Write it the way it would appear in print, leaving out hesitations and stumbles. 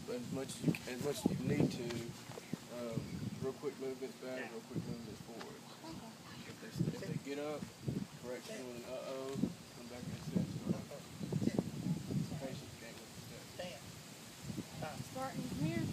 as much as you need to. Real quick movements back, real quick movements forward. If they get up, correction with an come back and sit. Patience game with the step. Starting here.